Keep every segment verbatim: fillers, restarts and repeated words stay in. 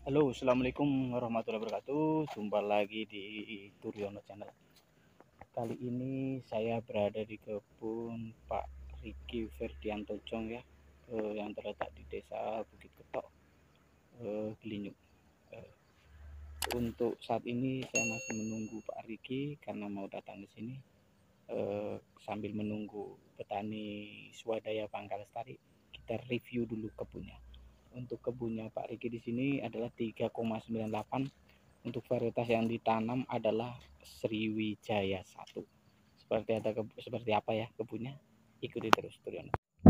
Halo, assalamualaikum warahmatullahi wabarakatuh. Jumpa lagi di Turyono Channel. Kali ini saya berada di kebun Pak Riki Ferdianto Jong ya, eh, yang terletak di Desa Bukit Ketok, eh, Gilinyuk. Eh, untuk saat ini saya masih menunggu Pak Riki karena mau datang ke sini, eh, sambil menunggu petani swadaya Pangkal Lestari. Kita review dulu kebunnya. Untuk kebunnya Pak Riki di sini adalah tiga koma sembilan delapan. Untuk varietas yang ditanam adalah Sriwijaya satu. Seperti ada seperti apa ya kebunnya? Ikuti terus Turyono.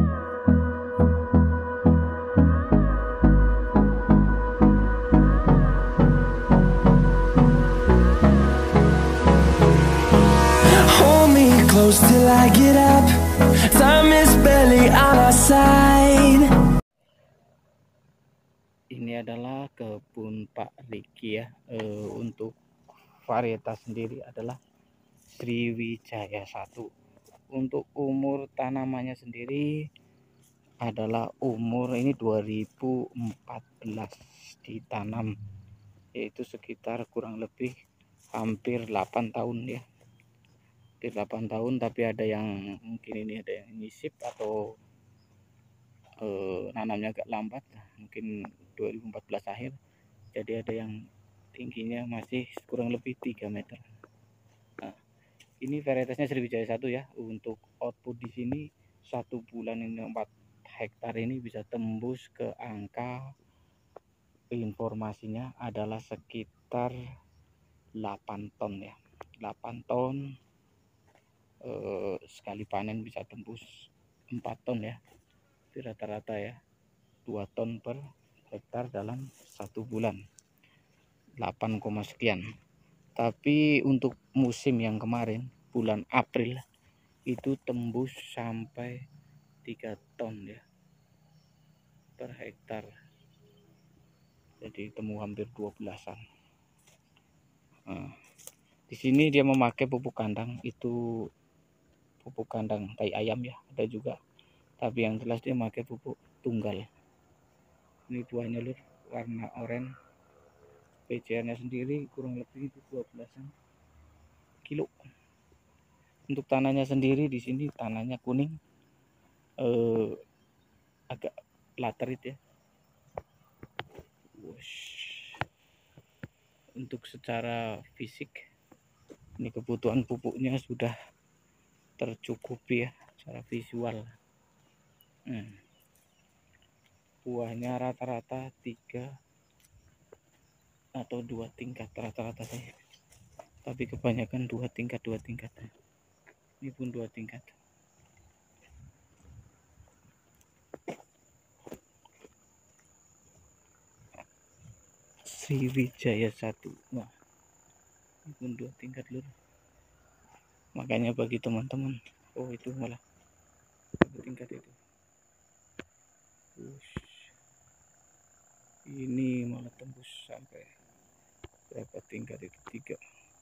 Hold me close till I get up. Time is barely on our side. Ini adalah kebun Pak Riki ya. E, untuk varietas sendiri adalah Sriwijaya satu. Untuk umur tanamannya sendiri adalah umur ini dua ribu empat belas ditanam, yaitu sekitar kurang lebih hampir delapan tahun ya. Hampir delapan tahun, tapi ada yang mungkin ini ada yang nyisip atau eh, nanamnya agak lambat, mungkin dua ribu empat belas akhir. Jadi ada yang tingginya masih kurang lebih tiga meter. Nah, ini varietasnya Sriwijaya satu ya. Untuk output di sini satu bulan ini empat hektar ini bisa tembus ke angka, informasinya adalah sekitar delapan ton ya. delapan ton, eh, sekali panen bisa tembus empat ton ya. Itu rata-rata ya. dua ton per hektar dalam satu bulan. delapan, sekian. Tapi untuk musim yang kemarin bulan April itu tembus sampai tiga ton ya per hektar. Jadi temu hampir dua belasan. Nah, di sini dia memakai pupuk kandang, itu pupuk kandang tai ayam ya, ada juga. Tapi yang jelas dia memakai pupuk tunggal. Ini buahnya lur, warna oranye. P C R-nya sendiri kurang lebih itu dua belasan kilo. Untuk tanahnya sendiri di sini tanahnya kuning, eh, agak laterit ya. Wush. Untuk secara fisik ini kebutuhan pupuknya sudah tercukupi ya secara visual. Hmm. Buahnya rata-rata tiga atau dua tingkat rata-rata sih, tapi kebanyakan dua tingkat dua tingkat. Ini pun dua tingkat. Sriwijaya satu. Wah, ini pun dua tingkat lur. Makanya bagi teman-teman, oh itu malah satu tingkat itu. Ush. Ini malah tembus sampai berapa tingkat itu? Tiga.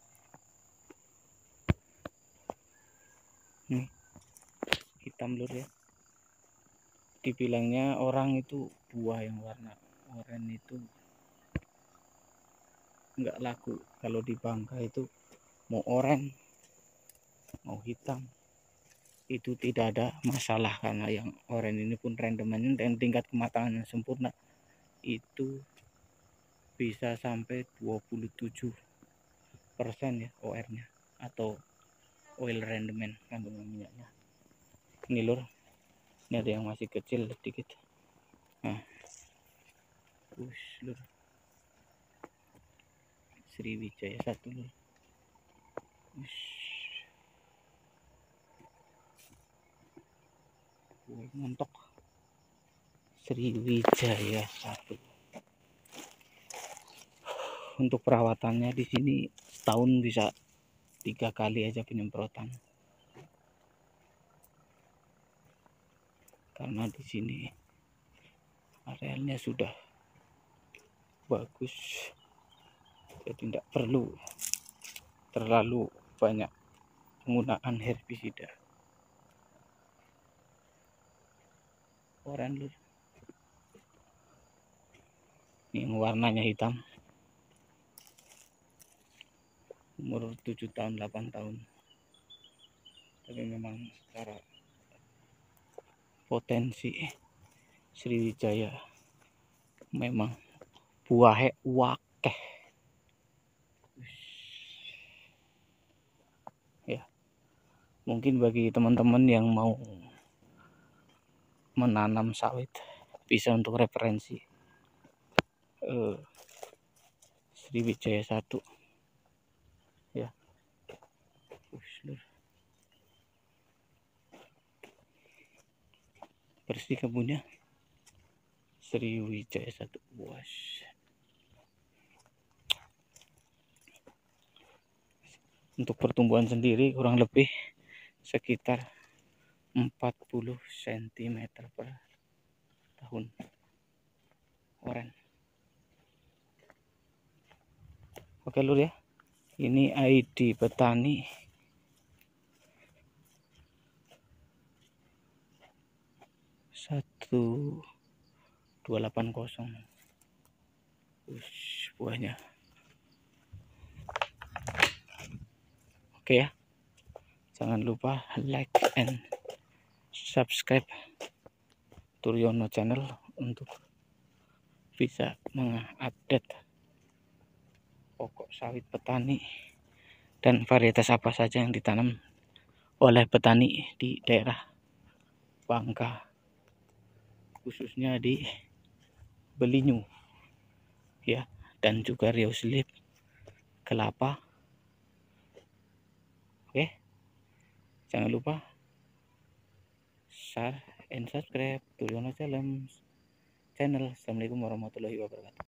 Nih, hitam lur ya. Dibilangnya orang itu buah yang warna oranye itu nggak laku. Kalau di Bangka itu mau oranye mau hitam itu tidak ada masalah, karena yang oranye ini pun randomannya dan tingkat kematangan yang sempurna itu bisa sampai dua puluh tujuh persen ya O R-nya atau oil randoman, kandungan minyaknya. Ini lur, ini ada yang masih kecil sedikit. Nah, ush lur, Sriwijaya satu lur. Ush. Wih, montok. Sriwijaya satu. Untuk perawatannya di sini setahun bisa tiga kali aja penyemprotan, karena di sini arealnya sudah bagus, jadi tidak perlu terlalu banyak penggunaan herbisida. Orang lur, Ini yang warnanya hitam, umur tujuh tahun delapan tahun, tapi memang secara potensi Sriwijaya memang buahnya wakeh ya. Mungkin bagi teman-teman yang mau menanam sawit bisa untuk referensi eh, Sriwijaya satu ya. Bersih kebunnya Sriwijaya satu. Bos. Untuk pertumbuhan sendiri kurang lebih sekitar empat puluh sentimeter per tahun. Oren. Oke lur ya. Ini I D petani satu dua delapan nol. Ush, buahnya. Oke ya. Jangan lupa like and subscribe Turyono channel untuk bisa mengupdate pokok sawit petani dan varietas apa saja yang ditanam oleh petani di daerah Bangka, khususnya di Belinyu ya, dan juga Riau Selip, kelapa. Oke, jangan lupa share and subscribe Turyono channel. Assalamualaikum warahmatullahi wabarakatuh.